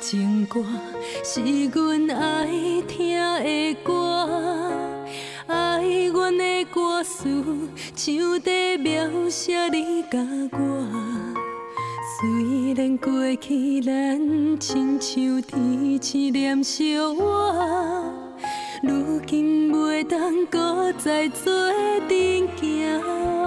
情歌是阮爱听的歌，爱阮的歌词像在描写你甲我。虽然过去咱亲像天星燃烧我，如今袂当搁再做阵行。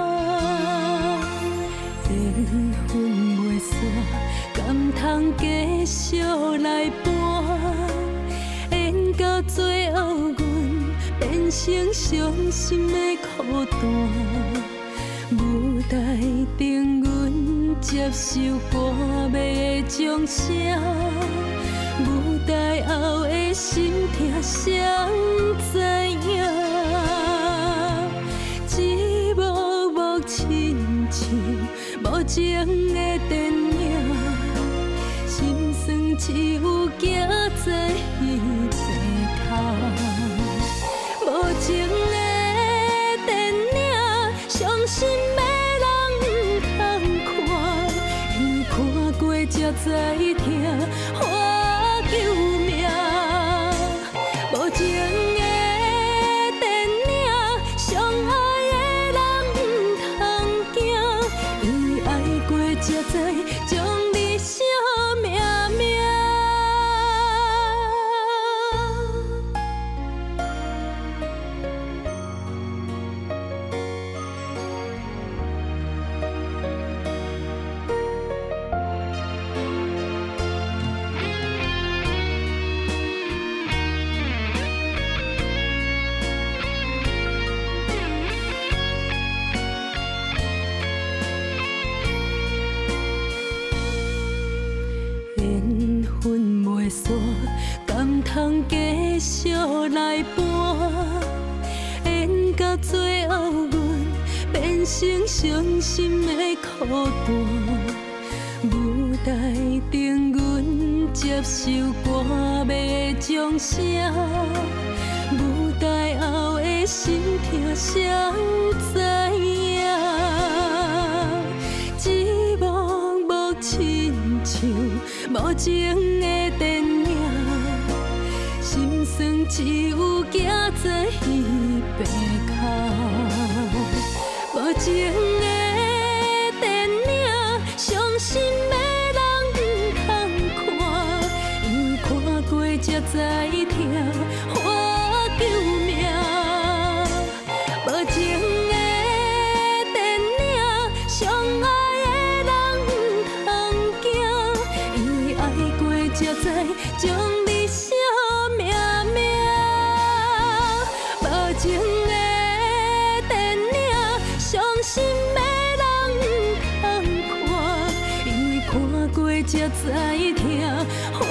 缘分袂散，敢通继续来伴？缘到最后，阮变成伤心的孤单。舞台顶，阮接受歌迷的掌声。舞台后的心痛，谁知影？一幕幕亲像无情的电影，心酸只有行在彼边头。无情的电影，伤心的人毋通看，因为看过才知疼。救命！无情的电影，相爱的人毋通惊，因为爱过才知将你惜命命。缘分袂散，敢通继续来伴？缘到最后，阮变成伤心的孤单。舞台顶，阮接受歌迷的掌声。舞台后的心痛，谁知影？一幕幕亲像无情的电影，心酸只有行在彼边头。无情的电影，伤心的人毋通看，因为看过才知疼。救命！无情的电影，相爱的人毋通惊，因为爱过才知将你惜命命。无情的电影，伤心的人毋通看，因为看过才知疼。